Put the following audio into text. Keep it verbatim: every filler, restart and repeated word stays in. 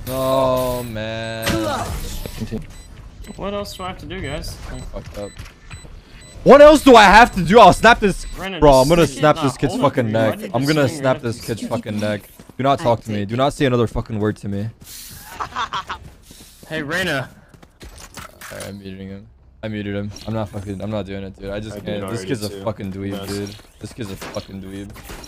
Oh man. What else do I have to do, guys? Fucked up. What else do I have to do? I'll snap this. Brandon, Bro, I'm just gonna sit snap down. this kid's Hold fucking on, why neck. did you I'm just gonna swing your snap head this up? kid's fucking neck. Do not talk to me. Do not say another fucking word to me. Hey, Reyna. Alright, I'm muting him. I muted him. I'm not fucking. I'm not doing it, dude. I just I did can't. This already kid's a too. fucking dweeb, Yes. dude. This kid's a fucking dweeb.